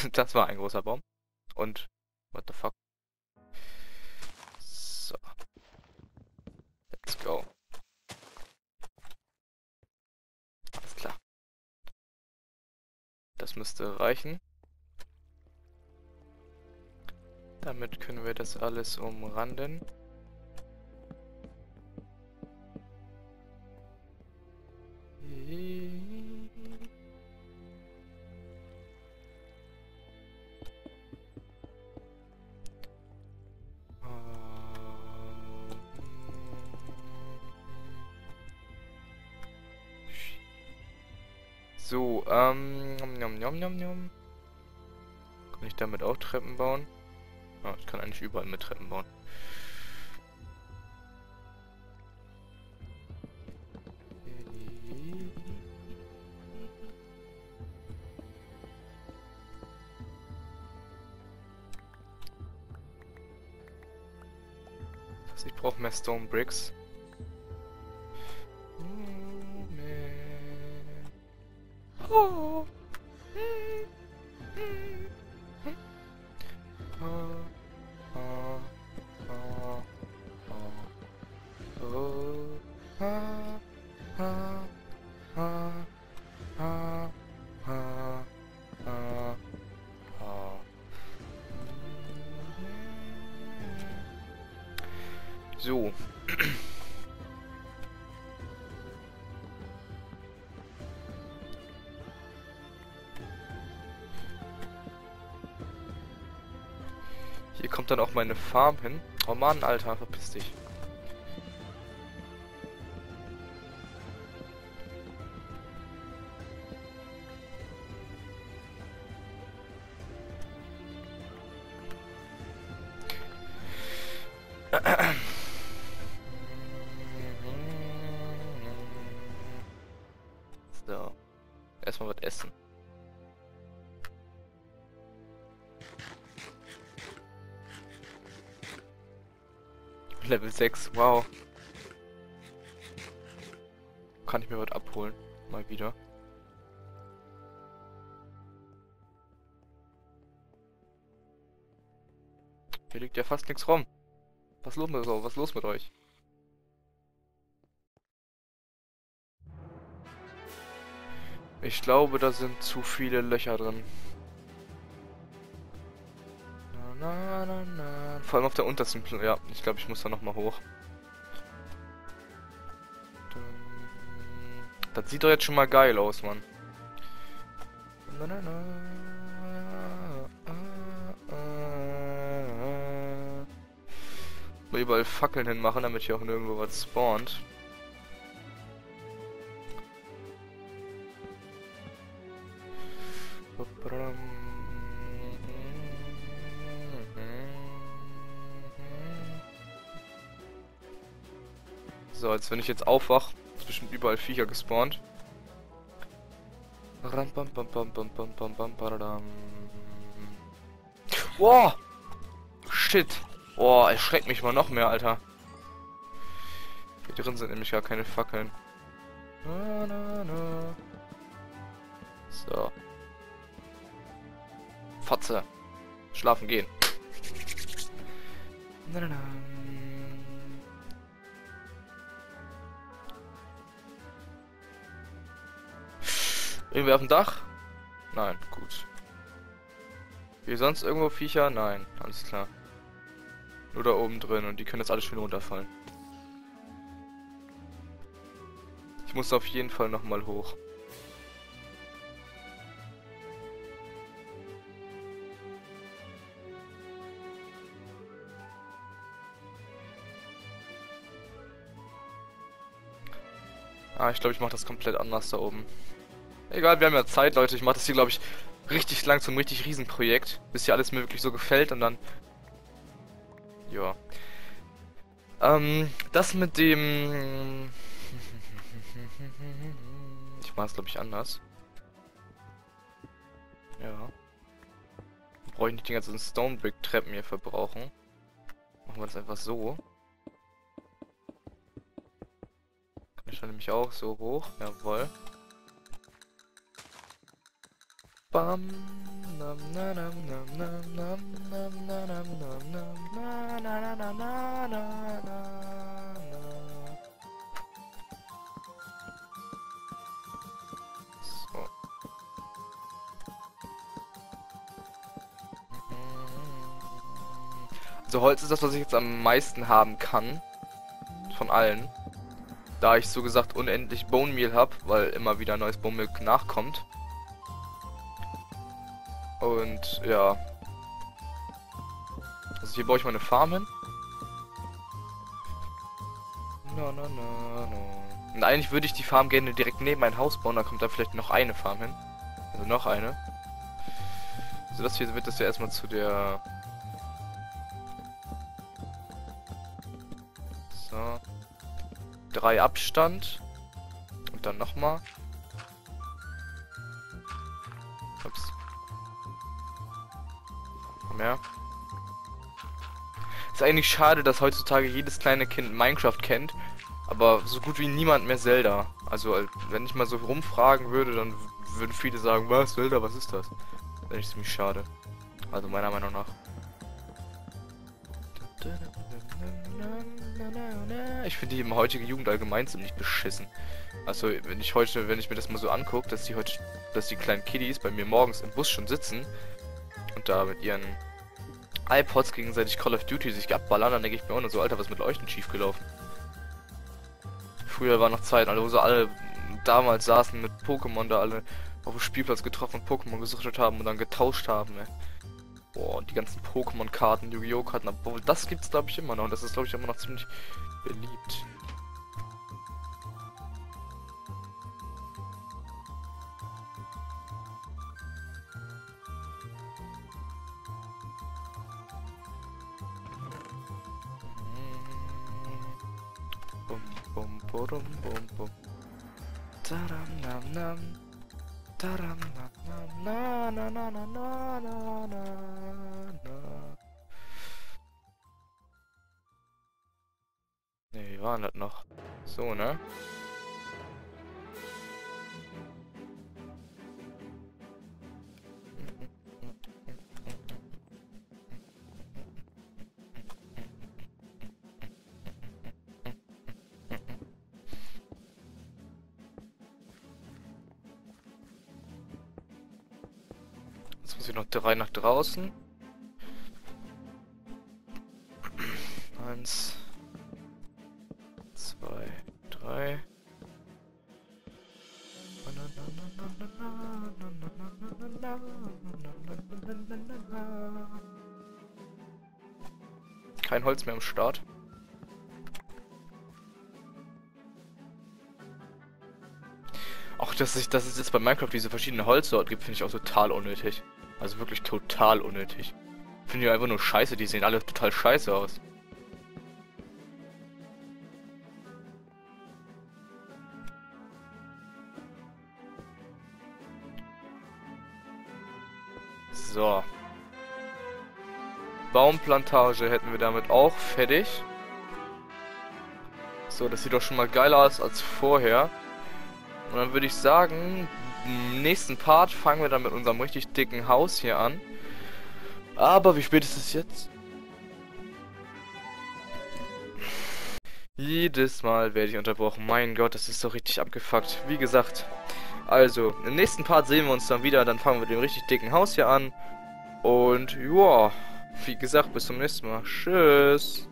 Das war ein großer Baum. Und, what the fuck? So, let's go. Alles klar. Das müsste reichen. Damit können wir das alles umranden. So, Kann ich damit auch Treppen bauen? Ja, ich kann eigentlich überall mit Treppen bauen. Ich brauche mehr Stone Bricks. Oh. So. Hier kommt dann auch meine Farm hin. Oh Mann, Alter, verpiss dich. So. Erstmal was essen. Level 6, wow. Kann ich mir was abholen? Mal wieder. Hier liegt ja fast nichts rum. Was los mit so? Was los mit euch? Ich glaube, da sind zu viele Löcher drin. Na, na, na. Vor allem auf der untersten ja, ich glaube, ich muss da nochmal hoch. Das sieht doch jetzt schon mal geil aus, Mann. Na, na, na. Mal überall Fackeln hinmachen, damit hier auch nirgendwo was spawnt. So, als wenn ich jetzt aufwach, ist bestimmt überall Viecher gespawnt. Wow! Shit! Boah, erschreckt mich mal noch mehr, Alter. Hier drin sind nämlich gar keine Fackeln. Na, na, na. So. Fotze. Schlafen gehen. Na, na, na. Irgendwer auf dem Dach? Nein, gut. Hier sonst irgendwo Viecher? Nein, alles klar. Nur da oben drin und die können jetzt alle schön runterfallen. Ich muss auf jeden Fall nochmal hoch. Ah, ich glaube, ich mache das komplett anders da oben. Egal, wir haben ja Zeit, Leute. Ich mache das hier, glaube ich, richtig lang zum richtig Riesenprojekt. Bis hier alles mir wirklich so gefällt und dann... Ja. Das mit dem... Ich mache es, glaube ich, anders. Ja. Brauche ich nicht die ganzen Stone Brick Treppen hier verbrauchen. Machen wir das einfach so. Kann ich dann nämlich auch so hoch. Jawohl. Bam. Also Holz ist das, was ich jetzt am meisten haben kann. Von allen. Da ich so gesagt unendlich Bone Meal habe, weil immer wieder neues Bone Meal nachkommt. Und ja. Also hier baue ich meine Farm hin. Und eigentlich würde ich die Farm gerne direkt neben mein Haus bauen, da kommt da vielleicht noch eine Farm hin. Also noch eine. Also das hier wird das ja erstmal zu der... So. 3 Abstand. Und dann nochmal. Ups. Mehr. Ist eigentlich schade, dass heutzutage jedes kleine Kind Minecraft kennt, aber so gut wie niemand mehr Zelda. Also wenn ich mal so rumfragen würde, dann würden viele sagen, was, Zelda, was ist das? Das ist ziemlich schade. Also meiner Meinung nach. Ich finde die heutige Jugend allgemein ziemlich beschissen. Also wenn ich mir das mal so angucke, dass die kleinen Kiddies bei mir morgens im Bus schon sitzen und da mit ihren iPods gegenseitig Call of Duty sich abballern, dann denke ich mir auch nur so, Alter, was ist mit euch denn schiefgelaufen? Früher war noch Zeit, also wo sie alle damals saßen mit Pokémon da alle auf dem Spielplatz getroffen und Pokémon gesuchtet haben und dann getauscht haben, ey. Boah, und die ganzen Pokémon-Karten, Yu-Gi-Oh! Karten, obwohl das gibt's glaube ich immer noch und das ist glaube ich immer noch ziemlich beliebt. Bum bum bum bum bum. Taram nam nam. Taram nam nam na na na na na na na na. Ne, wie war das noch? So, ne? Jetzt muss ich noch 3 nach draußen. 1, 2, 3. Kein Holz mehr am Start. Auch dass es jetzt bei Minecraft diese verschiedenen Holzsorten gibt, finde ich auch total unnötig. Also wirklich total unnötig. Finde ich einfach nur scheiße, die sehen alle total scheiße aus. So. Baumplantage hätten wir damit auch fertig. So, das sieht doch schon mal geiler aus als vorher. Und dann würde ich sagen, im nächsten Part fangen wir dann mit unserem richtig dicken Haus hier an. Aber wie spät ist es jetzt? Jedes Mal werde ich unterbrochen. Mein Gott, das ist doch richtig abgefuckt. Wie gesagt, also, im nächsten Part sehen wir uns dann wieder. Dann fangen wir mit dem richtig dicken Haus hier an. Und, ja, wie gesagt, bis zum nächsten Mal. Tschüss.